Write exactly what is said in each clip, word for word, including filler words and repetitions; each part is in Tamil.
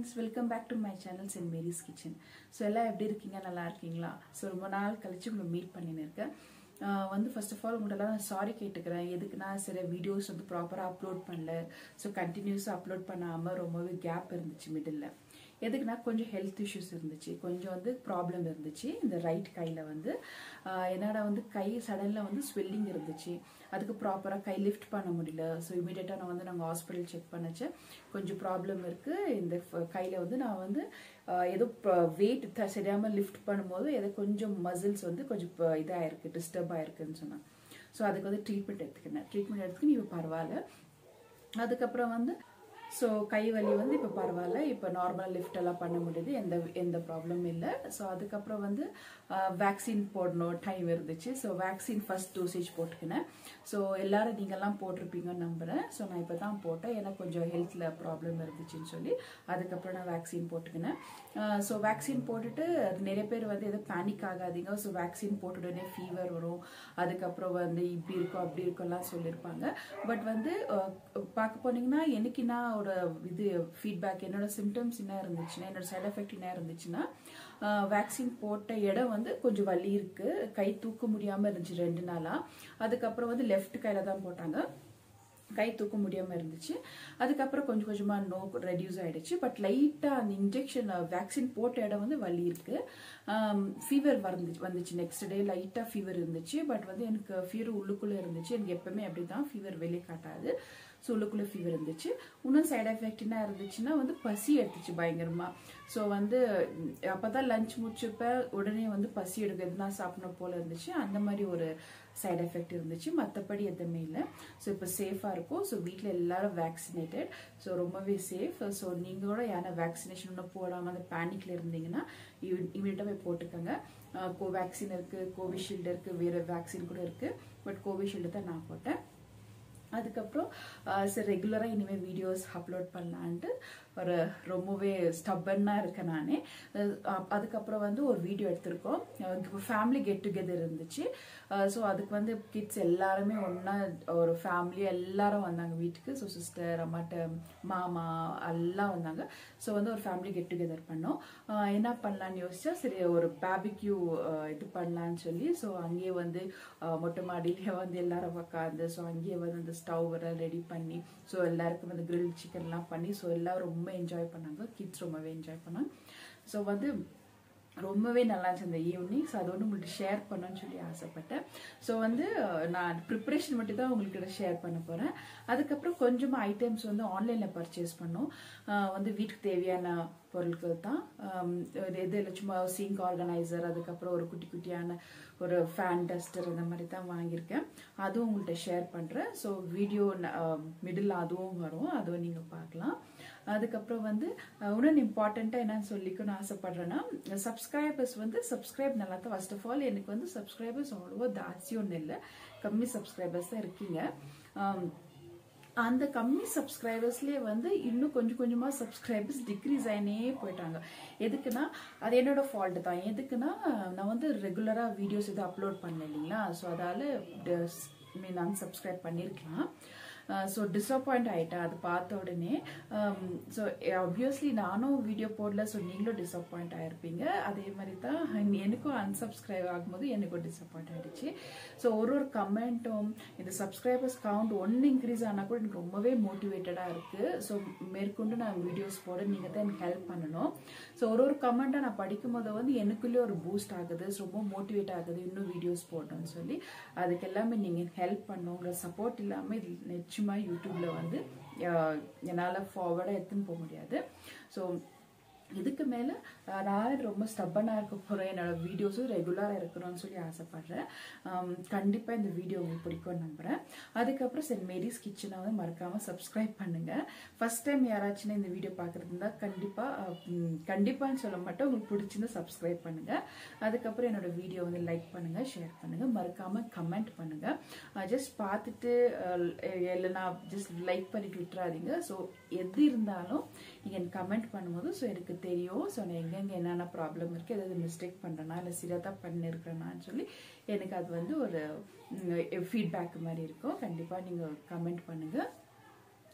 friends, welcome back to my channel Saint Mary's Kitchen. So ella eppadi irkeenga nalla irkeenga. So romba naal kalichu unga meet pannirken. வந்து first of all உங்கள்ட்ட சாரி கேட்டுக்கிறேன். எதுக்கு நான் சில வீடியோஸ் வந்து ப்ராப்பரா அப்லோட் பண்ணல. ஸோ கண்டினியூஸா அப்லோட் பண்ணாம ரொம்பவே கேப் இருந்துச்சு மிடில். எதுக்குன்னா கொஞ்சம் ஹெல்த் இஷ்யூஸ் இருந்துச்சு, கொஞ்சம் வந்து ப்ராப்ளம் இருந்துச்சு. இந்த ரைட் கையில் வந்து என்னடா வந்து கை சடனில் வந்து ஸ்வெல்லிங் இருந்துச்சு, அதுக்கு ப்ராப்பராக கை லிஃப்ட் பண்ண முடியல. ஸோ இமீடியட்டாக நான் வந்து நாங்கள் ஹாஸ்பிட்டல் செக் பண்ணிச்சேன், கொஞ்சம் ப்ராப்ளம் இருக்குது இந்த கையில் வந்து. நான் வந்து ஏதோ வெயிட் சரியாமல் லிஃப்ட் பண்ணும்போது ஏதோ கொஞ்சம் மசில்ஸ் வந்து கொஞ்சம் இதாக இருக்குது, டிஸ்டர்ப் ஆயிருக்குன்னு சொன்னாங்க. ஸோ அதுக்கு வந்து ட்ரீட்மெண்ட் எடுத்துக்கினேன். ட்ரீட்மெண்ட் எடுத்துக்கின்னு இப்போ பரவாயில்ல. அதுக்கப்புறம் வந்து ஸோ கை வலி வந்து இப்போ பரவாயில்ல, இப்போ நார்மலாக லிஃப்ட் எல்லாம் பண்ண முடியுது, எந்த எந்த ப்ராப்ளமும் இல்லை. ஸோ அதுக்கப்புறம் வந்து வேக்சின் போடணும் டைம் இருந்துச்சு. ஸோ வேக்சின் ஃபர்ஸ்ட் டோசேஜ் போட்டுக்கினேன். ஸோ எல்லாரும் நீங்கள்லாம் போட்டிருப்பீங்கன்னு நம்புகிறேன். ஸோ நான் இப்போ தான் போட்டேன், எனக்கு கொஞ்சம் ஹெல்த்தில் ப்ராப்ளம் இருந்துச்சுன்னு சொல்லி அதுக்கப்புறம் நான் வேக்சின் போட்டுக்கினேன். ஸோ வேக்சின் போட்டுட்டு நிறைய பேர் வந்து எதுவும் பேனிக் ஆகாதீங்க, ஸோ வேக்சின் போட்ட உடனே ஃபீவர் வரும், அதுக்கப்புறம் வந்து இப்படி இருக்கும் அப்படி இருக்கும்லாம் சொல்லியிருப்பாங்க. பட் வந்து பார்க்க போனீங்கன்னா எனக்கு நான் ஒரு இது ஃபீட்பேக், என்னோட சிம்டம்ஸ் என்ன இருந்துச்சுன்னா, என்னோட சைட் எஃபெக்ட் என்ன இருந்துச்சுன்னா, வேக்சின் போட்ட இடம் வந்து கொஞ்சம் வலி இருக்கு, கை தூக்க முடியாம இருந்துச்சு ரெண்டு நாளா. அதுக்கப்புறம் வந்து லெஃப்ட் கையில தான் போட்டாங்க, கை தூக்க முடியாம இருந்துச்சு. அதுக்கப்புறம் கொஞ்சம் கொஞ்சமா நோ ரெடியூஸ் ஆயிடுச்சு. பட் லைட்டா அந்த இன்ஜெக்ஷன் வேக்சின் போட்ட இடம் வந்து வலி இருக்கு. ஃபீவர் வந்துச்சு வந்துச்சு நெக்ஸ்ட் டே லைட்டா ஃபீவர் இருந்துச்சு. பட் வந்து எனக்கு ஃபீவர் உள்ளுக்குள்ள இருந்துச்சு, எனக்கு எப்பவுமே அப்படிதான், ஃபீவர் வெளியே காட்டாது. ஸோ உள்ளுக்குள்ள ஃபீவர் இருந்துச்சு. இன்னும் சைட் எஃபெக்ட் என்ன இருந்துச்சுன்னா வந்து பசி எடுத்துச்சு பயங்கரமா. ஸோ வந்து அப்பதான் லஞ்ச் முடிச்சப்ப உடனே வந்து பசி எடுக்க எதுனா சாப்பிடணும் போல இருந்துச்சு, அந்த மாதிரி ஒரு சைட் எஃபெக்ட் இருந்துச்சு. மற்றபடி எதுவுமே இல்லை. ஸோ இப்போ சேஃபாக இருக்கும். ஸோ வீட்டில் எல்லாரும் வேக்சினேட்டட், ஸோ ரொம்பவே சேஃப். ஸோ நீங்கள் கூட யாரா வேக்சினேஷன் ஒன்றும் போடாமல் அந்த பேனிக்ல இருந்தீங்கன்னா இமீடியட்டாக போய் போட்டுக்கோங்க. கோவேக்சின் இருக்கு, கோவிஷீல்டு இருக்கு, வேற வேக்சின் கூட இருக்கு. பட் கோவிஷீல்டு தான் நான் போட்டேன். அதுக்கப்புறம் சரி ரெகுலராக இனிமேல் வீடியோஸ் அப்லோட் பண்ணலான்ட்டு ஒரு ரொம்பவே ஸ்டப்பன்னாக இருக்கேன் நானே. அதுக்கப்புறம் வந்து ஒரு வீடியோ எடுத்திருக்கோம், ஃபேமிலி கெட் டுகெதர் இருந்துச்சு. ஸோ அதுக்கு வந்து கிட்ஸ் எல்லாருமே ஒன்றா ஒரு ஃபேமிலி எல்லாரும் வந்தாங்க வீட்டுக்கு. ஸோ சிஸ்டர், அம்மாட்ட, மாமா எல்லாம் வந்தாங்க. ஸோ வந்து ஒரு ஃபேமிலி கெட் டுகெதர் பண்ணோம். என்ன பண்ணலான்னு யோசிச்சா சரி ஒரு பார்பிக்யூ இது பண்ணலான்னு சொல்லி, ஸோ அங்கேயே வந்து மொட்டை மாடியிலே வந்து எல்லாரும் உட்காந்து, ஸோ அங்கேயே வந்து அந்த ஸ்டவ் வர ரெடி பண்ணி, ஸோ எல்லாருக்கும் வந்து கிரில் சிக்கன்லாம் பண்ணி, ஸோ எல்லாரும் ரொம்ப என்ஜாய் பண்ணாங்க, கிட்ஸ் ரொம்பவே என்ஜாய் பண்ணாங்க. ஸோ வந்து ரொம்பவே நல்லா இருந்துச்சு அந்த ஈவினிங். ஸோ அது ஒன்று உங்கள்கிட்ட ஷேர் பண்ணணும்னு சொல்லி ஆசைப்பட்டேன். ஸோ வந்து நான் ப்ரிப்ரேஷன் மட்டும் தான் உங்கள்கிட்ட ஷேர் பண்ண போகிறேன். அதுக்கப்புறம் கொஞ்சமாக ஐட்டம்ஸ் வந்து ஆன்லைனில் பர்ச்சேஸ் பண்ணோம். வந்து வீட்டுக்கு தேவையான பொருட்கள் தான், எது இல்லை சும்மா சிங்க் ஆர்கனைசர், அதுக்கப்புறம் ஒரு குட்டி குட்டியான ஒரு ஃபேன் டஸ்டர், அந்த மாதிரி தான் வாங்கியிருக்கேன். அதுவும் உங்கள்கிட்ட ஷேர் பண்ணுறேன். ஸோ வீடியோ மிடில் அதுவும் வரும், அதுவும் நீங்கள் பார்க்கலாம். அதுக்கப்புறம் வந்து இன்னொன்று இம்பார்ட்டண்ட்டாக என்னன்னு சொல்லிக்கணும்னு ஆசைப்படுறேன்னா, சப்ஸ்கிரைபர்ஸ் வந்து சப்ஸ்கிரைப் நல்லா தான். ஃபர்ஸ்ட் ஆஃப் ஆல் எனக்கு வந்து சப்ஸ்கிரைபர்ஸ் அவ்வளோவா தாட்சி ஒன்றும் இல்லை, கம்மி சப்ஸ்கிரைபர்ஸ் தான் இருக்கீங்க. அந்த கம்மி சப்ஸ்கிரைபர்ஸ்லேயே வந்து இன்னும் கொஞ்சம் கொஞ்சமாக சப்ஸ்கிரைபர்ஸ் டிக்ரீஸ் ஆகினே போயிட்டாங்க. எதுக்குன்னா அது என்னோட ஃபால்ட்டு தான். எதுக்குன்னா நான் வந்து ரெகுலராக வீடியோஸ் எதுவும் அப்லோட் பண்ணல இல்லைங்களா, ஸோ அதால் மீன் அன்சப்ஸ்கிரைப் பண்ணியிருக்கலாம். ஸோ டிஸப்பாயிண்ட் ஆகிட்டேன் அது பார்த்த உடனே. ஸோ ஆப்வியஸ்லி நானும் வீடியோ போடல, ஸோ நீங்களும் டிஸப்பாயிண்ட் ஆகிருப்பீங்க. அதே மாதிரி தான் எனக்கும் அன்சப்ஸ்கிரைப் ஆகும்போது எனக்கும் டிஸப்பாயிண்ட் ஆகிடுச்சு. ஸோ ஒரு ஒரு கமெண்ட்டும் இந்த சப்ஸ்கிரைபர்ஸ் கவுண்ட் ஒன்று இன்க்ரீஸ் ஆனால் கூட எனக்கு ரொம்பவே மோட்டிவேட்டடாக இருக்குது. ஸோ மேற்கொண்டு நான் வீடியோஸ் போட நீங்கள் தான் எனக்கு ஹெல்ப் பண்ணணும். ஸோ ஒரு ஒரு கமெண்ட்டை நான் படிக்கும் போது வந்து எனக்குள்ளேயே ஒரு பூஸ்ட் ஆகுது, ரொம்ப மோட்டிவேட் ஆகுது இன்னும் வீடியோஸ் போடணும்னு சொல்லி. அதுக்கு எல்லாமே நீங்கள் ஹெல்ப் பண்ணுங்கிற சப்போர்ட் இல்லாமல் இது நிச்சயமா யூடியூப்ல வந்து என்னால் ஃபார்வர்டாக எடுத்துன்னு போக முடியாது. ஸோ இதுக்கு மேலே நான் ரொம்ப ஸ்டப்பனாக இருக்க போகிறேன், என்னோட வீடியோஸும் ரெகுலராக இருக்கணும்னு சொல்லி ஆசைப்படுறேன். கண்டிப்பாக இந்த வீடியோ உங்களுக்கு பிடிக்கும்னு நம்புகிறேன். அதுக்கப்புறம் சென்ட் மேரிஸ் கிச்சனை வந்து மறக்காமல் சப்ஸ்கிரைப் பண்ணுங்கள். ஃபர்ஸ்ட் டைம் யாராச்சும் இந்த வீடியோ பார்க்குறது இருந்தால் கண்டிப்பாக கண்டிப்பான்னு சொல்ல மாட்டேன், உங்களுக்கு பிடிச்சிருந்தா சப்ஸ்கிரைப் பண்ணுங்கள். அதுக்கப்புறம் என்னோட வீடியோ வந்து லைக் பண்ணுங்கள், ஷேர் பண்ணுங்கள், மறக்காமல் கமெண்ட் பண்ணுங்கள். ஜஸ்ட் பார்த்துட்டு இல்லைனா ஜஸ்ட் லைக் பண்ணிட்டு விட்டுறாதீங்க. ஸோ எது இருந்தாலும் நீங்கள் கமெண்ட் பண்ணும்போது ஸோ எனக்கு தெரியும். ஸோ நான் எங்கெங்கே என்னென்ன ப்ராப்ளம் இருக்குது, எதாவது மிஸ்டேக் பண்ணுறேன்னா இல்லை சரியாக தான் பண்ணியிருக்கிறேன்னான்னு சொல்லி எனக்கு அது வந்து ஒரு ஃபீட்பேக் மாதிரி இருக்கும். கண்டிப்பாக நீங்கள் கமெண்ட் பண்ணுங்கள்.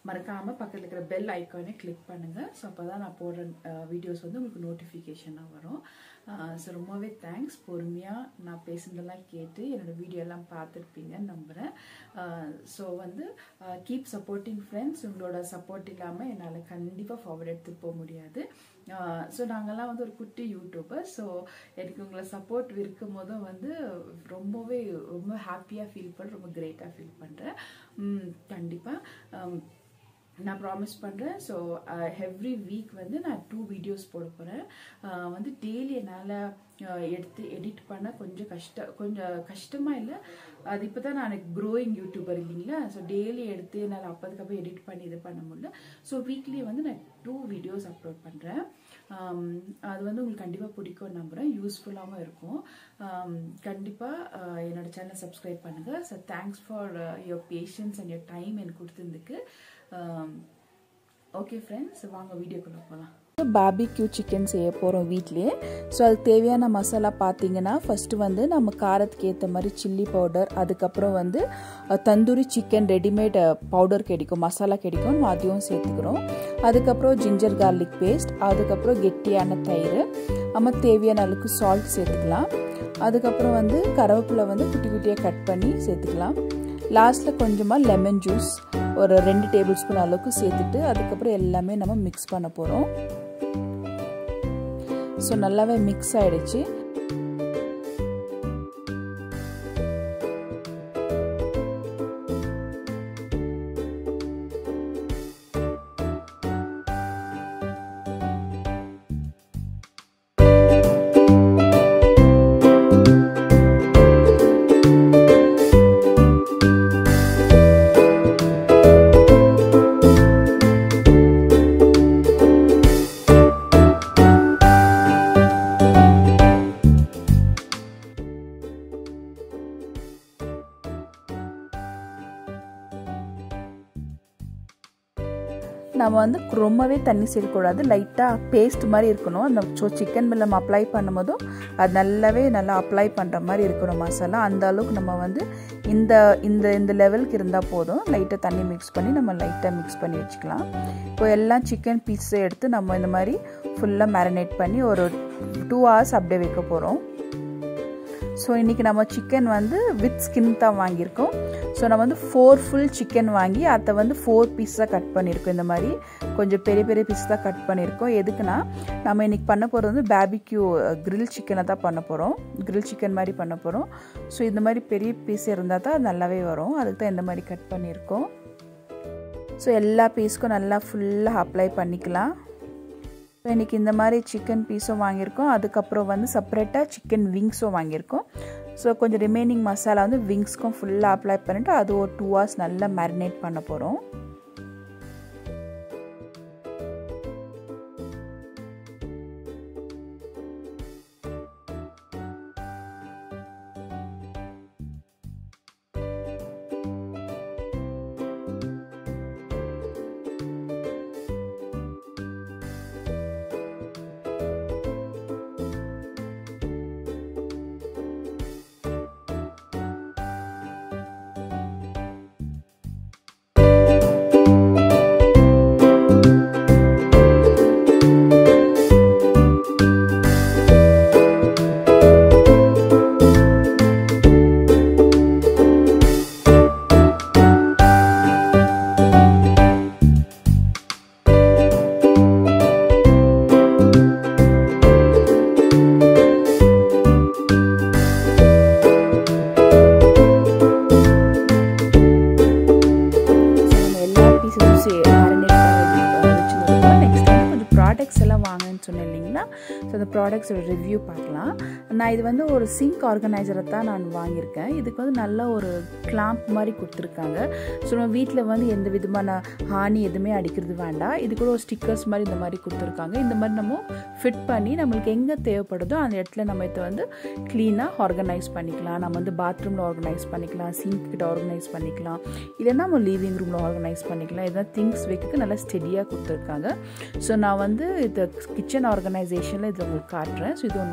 மறக்காமல் பக்கத்தில் இருக்கிற பெல் ஐக்கானே கிளிக் பண்ணுங்கள். ஸோ அப்போ தான் நான் போடுற வீடியோஸ் வந்து உங்களுக்கு நோட்டிஃபிகேஷனாக வரும். ஸோ ரொம்பவே தேங்க்ஸ். பொறுமையாக நான் பேசுனதெல்லாம் கேட்டு என்னோடய வீடியோ எல்லாம் பார்த்துருப்பீங்கன்னு நம்புகிறேன். ஸோ வந்து கீப் சப்போர்ட்டிங் ஃப்ரெண்ட்ஸ். உங்களோட சப்போர்ட் இல்லாமல் என்னால் கண்டிப்பாக ஃபார்வர்ட் எடுத்துகிட்டு போக முடியாது. ஸோ நாங்கள்லாம் வந்து ஒரு குட்டி யூடியூபர். ஸோ எனக்கு உங்களை சப்போர்ட் இருக்கும் போதும் வந்து ரொம்பவே ரொம்ப ஹாப்பியாக ஃபீல் பண்ணுறேன், ரொம்ப கிரேட்டாக ஃபீல் பண்ணுறேன். கண்டிப்பாக நான் ப்ராமிஸ் பண்ணுறேன். ஸோ எவ்ரி வீக் வந்து நான் டூ வீடியோஸ் போட போகிறேன். வந்து டெய்லி என்னால் எடுத்து எடிட் பண்ண கொஞ்சம் கஷ்டம் கொஞ்சம் கஷ்டமாக இல்லை. அது இப்போ தான் நான் க்ரோயிங் யூடியூபர் இல்லைங்களா. ஸோ டெய்லி எடுத்து என்னால் அப்போதுக்கப்புறம் எடிட் பண்ணி இது பண்ண முடியல. ஸோ வீக்லி வந்து நான் டூ வீடியோஸ் அப்லோட் பண்ணுறேன். அது வந்து உங்களுக்கு கண்டிப்பாக பிடிக்கும்னு நம்புகிறேன். யூஸ்ஃபுல்லாகவும் இருக்கும். கண்டிப்பாக என்னோட சேனலை சப்ஸ்கிரைப் பண்ணுங்கள். So thanks for your patience and your time எனக்கு கொடுத்ததுக்கு. ஓகே ஃப்ரெண்ட்ஸ், வாங்க வீடியோக்குள்ளே போகலாம். பார்பிக்யூ சிக்கன் செய்ய போகிறோம் வீட்லேயே. ஸோ அதுக்கு தேவையான மசாலா பார்த்தீங்கன்னா, ஃபஸ்ட்டு வந்து நம்ம காரத்துக்கு ஏற்ற மாதிரி சில்லி பவுடர், அதுக்கப்புறம் வந்து தந்தூரி சிக்கன் ரெடிமேட் பவுடர் கிடைக்கும், மசாலா கிடைக்கும், நம்ம அதையும் சேர்த்துக்கிறோம். அதுக்கப்புறம் ஜிஞ்சர் கார்லிக் பேஸ்ட், அதுக்கப்புறம் கெட்டியான தயிர், நம்ம தேவையான அளவுக்கு சால்ட் சேர்த்துக்கலாம். அதுக்கப்புறம் வந்து கருவேப்பிலை வந்து குட்டி குட்டியாக கட் பண்ணி சேர்த்துக்கலாம். லாஸ்ட்டில் கொஞ்சமாக லெமன் ஜூஸ் ஒரு ரெண்டு டேபிள் ஸ்பூன் அளவுக்கு சேர்த்துட்டு அதுக்கப்புறம் எல்லாமே நம்ம மிக்ஸ் பண்ண போகிறோம். ஸோ நல்லாவே மிக்ஸ் ஆகிடுச்சு. நம்ம வந்து ரொம்பவே தண்ணி சேர்க்கக்கூடாது, லைட்டாக பேஸ்ட் மாதிரி இருக்கணும். அந்த ஸோ சிக்கன் மேலே நம்ம அப்ளை பண்ணும் போதும் அது நல்லாவே நல்லா அப்ளை பண்ணுற மாதிரி இருக்கணும் மசாலா. அந்த அளவுக்கு நம்ம வந்து இந்த இந்த இந்த லெவலுக்கு இருந்தால் போதும். லைட்டாக தண்ணி மிக்ஸ் பண்ணி நம்ம லைட்டாக மிக்ஸ் பண்ணி வச்சுக்கலாம். இப்போ எல்லாம் சிக்கன் பீஸை எடுத்து நம்ம இந்த மாதிரி ஃபுல்லாக மேரினேட் பண்ணி ஒரு டூ ஹவர்ஸ் அப்படியே வைக்க போகிறோம். ஸோ இன்றைக்கி நம்ம சிக்கன் வந்து வித் ஸ்கின் தான் வாங்கியிருக்கோம். ஸோ நம்ம வந்து ஃபோர் ஃபுல் சிக்கன் வாங்கி அதை வந்து ஃபோர் பீஸாக கட் பண்ணியிருக்கோம். இந்த மாதிரி கொஞ்சம் பெரிய பெரிய பீஸ் தான் கட் பண்ணியிருக்கோம். எதுக்குன்னா நம்ம இன்றைக்கி பண்ண போகிறது வந்து பார்பிக்யூ கிரில் சிக்கனை தான் பண்ண போகிறோம். கிரில் சிக்கன் மாதிரி பண்ண போகிறோம். ஸோ இந்த மாதிரி பெரிய பீஸ் இருந்தால் தான் நல்லாவே வரும். அதுக்கு தான் இந்த மாதிரி கட் பண்ணியிருக்கோம். ஸோ எல்லா பீஸுக்கும் நல்லா ஃபுல்லாக அப்ளை பண்ணிக்கலாம். ஸோ இன்றைக்கி இந்த மாதிரி சிக்கன் பீஸும் வாங்கியிருக்கோம். அதுக்கப்புறம் வந்து செப்பரேட்டாக சிக்கன் விங்ஸும் வாங்கியிருக்கோம். ஸோ கொஞ்சம் ரிமைனிங் மசாலா வந்து விங்ஸ்க்கும் ஃபுல்லாக அப்ளை பண்ணிவிட்டு அது ஒரு டூ ஹவர்ஸ் நல்லா மேரினேட் பண்ண போகிறோம். சொன்னேன் இல்லைங்களா. ஸோ அந்த ப்ராடக்ட்ஸோட ரிவ்யூ பார்க்கலாம். நான் இது வந்து ஒரு சிங்க் ஆர்கனைசரை தான் நான் வாங்கியிருக்கேன். இதுக்கு வந்து நல்ல ஒரு கிளாம்ப் மாதிரி கொடுத்துருக்காங்க. ஸோ நம்ம வீட்டில் வந்து எந்த விதமான ஹானி எதுவுமே அடிக்கிறது வேண்டாம். இது கூட ஒரு ஸ்டிக்கர்ஸ் மாதிரி இந்த மாதிரி கொடுத்துருக்காங்க. இந்த மாதிரி நம்ம ஃபிட் பண்ணி நம்மளுக்கு எங்கே தேவைப்படுதோ அந்த இடத்துல நம்ம இதை வந்து க்ளீனாக ஆர்கனைஸ் பண்ணிக்கலாம். நம்ம வந்து பாத்ரூமில் ஆர்கனைஸ் பண்ணிக்கலாம், சிங்க் கிட்ட ஆர்கனைஸ் பண்ணிக்கலாம், இல்லைன்னா நம்ம லிவிங் ரூமில் ஆர்கனைஸ் பண்ணிக்கலாம். இதெல்லாம் திங்ஸ் வைக்க நல்லா ஸ்டெடியாக கொடுத்துருக்காங்க. ஸோ நான் வந்து இது கிச்சன் ஆர்கனைசேஷனில் இதில் உங்களுக்கு காட்டுறேன். ஸோ இது ஒன்று வாங்கினேன்.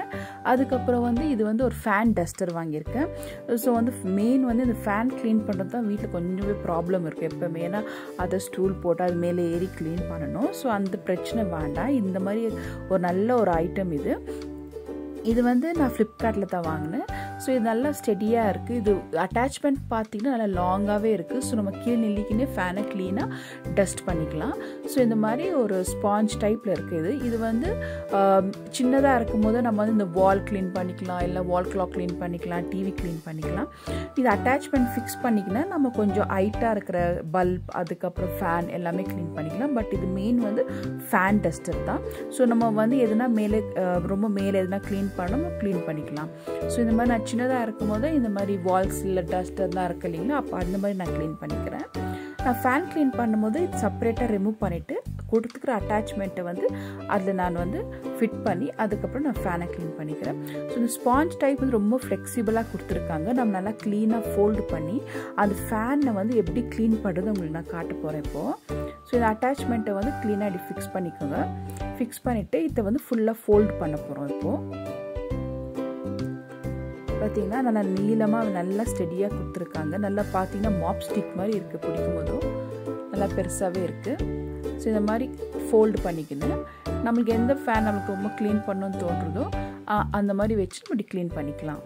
அதுக்கப்புறம் வந்து இது வந்து ஒரு ஃபேன் டஸ்டர் வாங்கியிருக்கேன். ஸோ வந்து மெயின் வந்து இந்த ஃபேன் க்ளீன் பண்ணுறது தான் வீட்டில் கொஞ்சமே ப்ராப்ளம் இருக்குது எப்போவுமே. ஏன்னா அதை ஸ்டூல் போட்டு அது மேலே ஏறி க்ளீன் பண்ணணும். ஸோ அந்த பிரச்சனை வேண்டாம். இந்த மாதிரி ஒரு நல்ல ஒரு ஐட்டம் இது. இது வந்து நான் ஃப்ளிப்கார்ட்டில் தான் வாங்கினேன். ஸோ இது நல்லா ஸ்டெடியாக இருக்குது. இது அட்டாச்மெண்ட் பார்த்திங்கன்னா நல்லா லாங்காகவே இருக்குது. ஸோ நம்ம கீழே நில்லிக்கினே ஃபேனை க்ளீனாக டஸ்ட் பண்ணிக்கலாம். ஸோ இந்த மாதிரி ஒரு ஸ்பாஞ்ச் டைப்பில் இருக்குது. இது இது வந்து சின்னதாக இருக்கும் போது நம்ம வந்து இந்த வால் க்ளீன் பண்ணிக்கலாம், இல்லை வால் கிளாக் க்ளீன் பண்ணிக்கலாம், டிவி க்ளீன் பண்ணிக்கலாம். இது அட்டாச்மெண்ட் ஃபிக்ஸ் பண்ணிக்கினா நம்ம கொஞ்சம் ஹைட்டாக இருக்கிற பல்ப், அதுக்கப்புறம் ஃபேன் எல்லாமே க்ளீன் பண்ணிக்கலாம். பட் இது மெயின் வந்து ஃபேன் டஸ்டர் தான். ஸோ நம்ம வந்து எதுனா மேலே ரொம்ப மேலே எதுனா க்ளீன் பண்ணணும் க்ளீன் பண்ணிக்கலாம். ஸோ இந்த மாதிரி நான் சின்னதாக இருக்கும் போது இந்த மாதிரி வால்ஸ் இல்லை டஸ்டர்லாம் இருக்கு இல்லைங்களா, அப்போ அந்த மாதிரி நான் க்ளீன் பண்ணிக்கிறேன். நான் ஃபேன் க்ளீன் பண்ணும்போது இது செப்பரேட்டாக ரிமூவ் பண்ணிவிட்டு கொடுத்துக்கிற அட்டாச்மெண்ட்டை வந்து அதில் நான் வந்து ஃபிட் பண்ணி அதுக்கப்புறம் நான் ஃபேனை க்ளீன் பண்ணிக்கிறேன். ஸோ இந்த ஸ்பாஞ்ச் டைப் வந்து ரொம்ப ஃப்ளெக்சிபிளாக கொடுத்துருக்காங்க. நம்ம நல்லா க்ளீனாக ஃபோல்டு பண்ணி அந்த ஃபேனை வந்து எப்படி க்ளீன் பண்ணுறது உங்களுக்கு நான் காட்ட போகிறேன் இப்போது. ஸோ இந்த அட்டாச்மெண்ட்டை வந்து க்ளீனாக இப்படி ஃபிக்ஸ் பண்ணிக்கோங்க. ஃபிக்ஸ் பண்ணிவிட்டு இதை வந்து ஃபுல்லாக ஃபோல்டு பண்ண போகிறோம். இப்போது பார்த்தீங்கன்னா நல்லா நீளமாக நல்லா ஸ்டெடியாக கொடுத்துருக்காங்க. நல்லா பார்த்தீங்கன்னா மாப் ஸ்டிக் மாதிரி இருக்குது, பிடிக்கும் போதும் நல்லா பெருசாகவே இருக்குது. ஸோ இந்த மாதிரி ஃபோல்டு பண்ணிக்கணும். நம்மளுக்கு எந்த ஃபேன் நம்மளுக்கு ரொம்ப க்ளீன் பண்ணணும்னு தோன்றுறதோ அந்த மாதிரி வச்சு நம்ம க்ளீன் பண்ணிக்கலாம்.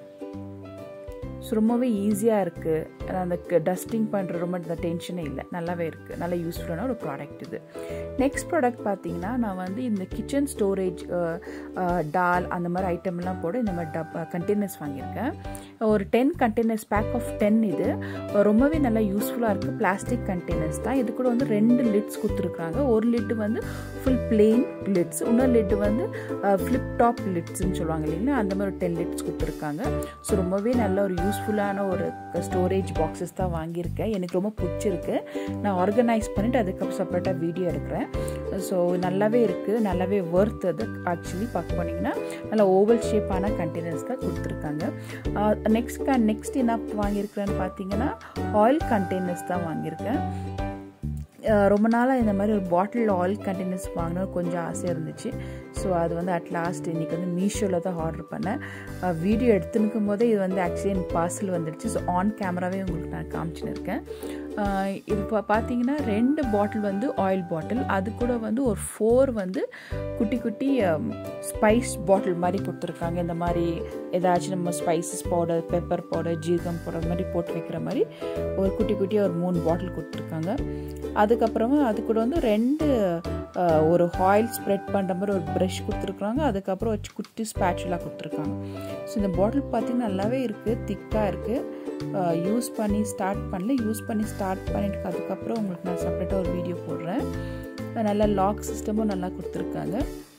ஸோ ரொம்பவே ஈஸியாக இருக்குது. அந்த டஸ்டிங் பண்ணுற ரொம்ப இந்த டென்ஷனே இல்லை, நல்லாவே இருக்குது. நல்ல யூஸ்ஃபுல்லான ஒரு ப்ராடக்ட் இது. நெக்ஸ்ட் ப்ராடக்ட் பார்த்தீங்கன்னா நான் வந்து இந்த கிச்சன் ஸ்டோரேஜ் டால் அந்த மாதிரி ஐட்டம்லாம் போட இந்த மாதிரி டப் கண்டெய்னர்ஸ் வாங்கியிருக்கேன். ஒரு ten containers pack of ten. இது ரொம்பவே நல்லா யூஸ்ஃபுல்லாக இருக்குது. பிளாஸ்டிக் கண்டெய்னர்ஸ் தான். இது கூட வந்து ரெண்டு லிட்ஸ் கொடுத்துருக்காங்க. ஒரு லிட்டு வந்து ஃபுல் பிளெயின் லிட்ஸ், இன்னொரு லிட்டு வந்து ஃப்ளிப் டாப் லிட்ஸ்ன்னு சொல்லுவாங்க இல்லைங்களா, அந்த மாதிரி ஒரு டென் லிட்ஸ் கொடுத்துருக்காங்க. ஸோ ரொம்பவே நல்ல ஒரு யூஸ்ஃபுல்லான ஒரு ஸ்டோரேஜ் பாக்ஸஸ் தான் வாங்கியிருக்கேன். எனக்கு ரொம்ப பிடிச்சிருக்கு. நான் ஆர்கனைஸ் பண்ணிவிட்டு அதுக்கப்புறம் செப்பரேட்டாக வீடியோ எடுக்கிறேன். ஸோ நல்லாவே இருக்குது, நல்லாவே ஒர்த் அது. ஆக்சுவலி பார்க்க போனீங்கன்னா நல்லா ஓவல் ஷேப்பான கண்டெய்னர்ஸ் தான் கொடுத்துருக்காங்க. நெக்ஸ்ட் நெக்ஸ்ட் என்ன வாங்கியிருக்கிறேன்னு பார்த்தீங்கன்னா ஆயில் கண்டெய்னர்ஸ் தான் வாங்கியிருக்கேன். ரொம்ப நாளாக இந்த மாதிரி ஒரு பாட்டில் ஆயில் கண்டெய்னர்ஸ் வாங்கணும் கொஞ்சம் ஆசையாக இருந்துச்சு. ஸோ அது வந்து அட் லாஸ்ட் இன்றைக்கி வந்து மீஷோவில் தான் ஆர்டர் பண்ணேன். வீடியோ எடுத்துனுக்கும் போதே இது வந்து ஆக்சுவலி எனக்கு பார்சல் வந்துடுச்சு. ஸோ ஆன் கேமராவே உங்களுக்கு நான் காமிச்சுன்னு இருக்கேன். இது இப்போ பார்த்தீங்கன்னா ரெண்டு பாட்டில் வந்து ஆயில் பாட்டில், அது கூட வந்து ஒரு ஃபோர் வந்து குட்டி குட்டி ஸ்பைஸ் பாட்டில் மாதிரி கொடுத்துருக்காங்க. இந்த மாதிரி ஏதாச்சும் நம்ம ஸ்பைசஸ் பவுடர், பெப்பர் பவுடர், ஜீரகம் பவுடர் மாதிரி போட்டு வைக்கிற மாதிரி ஒரு குட்டி குட்டியாக ஒரு மூணு பாட்டில் கொடுத்துருக்காங்க. அதுக்கப்புறமா அது கூட வந்து ரெண்டு ஒரு ஆயில் ஸ்ப்ரெட் பண்ணுற மாதிரி ஒரு ப்ரஷ் கொடுத்துருக்காங்க. அதுக்கப்புறம் வச்சு குட்டி ஸ்பேச்சுலாக கொடுத்துருக்காங்க. ஸோ இந்த பாட்டில் பார்த்திங்கன்னா நல்லாவே இருக்குது, திக்காக இருக்குது. யூஸ் பண்ணி ஸ்டார்ட் பண்ணல, யூஸ் பண்ணி ஸ்டார்ட் பண்ணிட்டு அதுக்கப்புறம் உங்களுக்கு நான் செப்பரேட்டாக ஒரு வீடியோ போடுறேன். நல்லா லாக் சிஸ்டமும் நல்லா கொடுத்துருக்காங்க.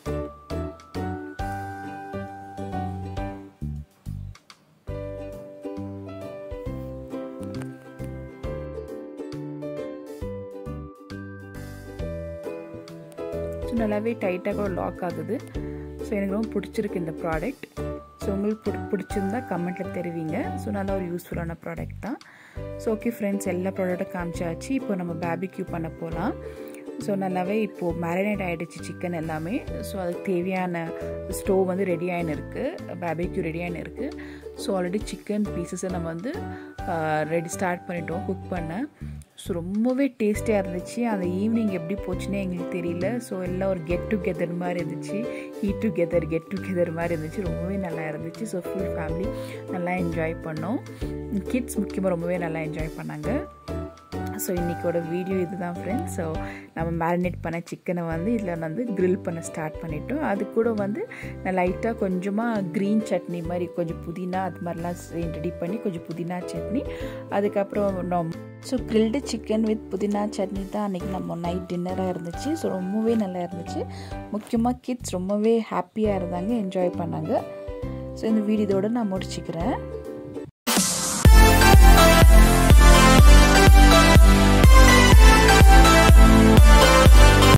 ஸோ நல்லாவே டைட்டாக கூட லாக் ஆகுது. ஸோ எனக்கு ரொம்ப பிடிச்சிருக்கு இந்த ப்ராடக்ட். ஸோ உங்களுக்கு பிடி பிடிச்சிருந்தா கமெண்ட்டில் தெரிவிங்க. ஸோ நல்ல ஒரு யூஸ்ஃபுல்லான ப்ராடக்ட் தான். ஸோ ஓகே ஃப்ரெண்ட்ஸ், எல்லா ப்ராடக்ட்டும் காமிச்சாச்சு. இப்போ நம்ம பார்பிக்யூ பண்ண போகலாம். ஸோ நல்லாவே இப்போது மேரினேட் ஆகிடுச்சு சிக்கன் எல்லாமே. ஸோ அதுக்கு தேவையான ஸ்டோவ் வந்து ரெடி ஆகின்னு இருக்குது, பார்பிக்யூ ரெடி ஆகின்னு இருக்குது. ஸோ ஆல்ரெடி சிக்கன் பீசஸை நம்ம வந்து ரெடி ஸ்டார்ட் பண்ணிட்டோம் குக் பண்ண. ஸோ ரொம்பவே டேஸ்டியாக இருந்துச்சு. அந்த ஈவினிங் எப்படி போச்சுன்னே எங்களுக்கு தெரியல. ஸோ எல்லாம் ஒரு கெட் டுகெதர் மாதிரி இருந்துச்சு, ஈட் டுகெதர் கெட் டுகெதர் மாதிரி இருந்துச்சு. ரொம்பவே நல்லா இருந்துச்சு. ஸோ ஃபுல் ஃபேமிலி நல்லா என்ஜாய் பண்ணோம். கிட்ஸ் முக்கியமாக ரொம்பவே நல்லா என்ஜாய் பண்ணாங்க. ஸோ இன்றைக்கோட வீடியோ இது தான் ஃப்ரெண்ட்ஸ். ஸோ நம்ம மேரினேட் பண்ண சிக்கனை வந்து இதில் வந்து க்ரில் பண்ண ஸ்டார்ட் பண்ணிட்டோம். அது கூட வந்து நான் லைட்டாக கொஞ்சமாக க்ரீன் சட்னி மாதிரி கொஞ்சம் புதினா அது மாதிரிலாம் ரெடி பண்ணி கொஞ்சம் புதினா சட்னி, அதுக்கப்புறம் நம்ம ஸோ க்ரில்டு சிக்கன் வித் புதினா சட்னி தான் அன்றைக்கி நம்ம நைட் டின்னராக இருந்துச்சு. ஸோ ரொம்பவே நல்லா இருந்துச்சு. முக்கியமாக கிட்ஸ் ரொம்பவே ஹாப்பியாக இருந்தாங்க, என்ஜாய் பண்ணாங்க. ஸோ இந்த வீடியோவோடு நான் முடிச்சுக்கிறேன்.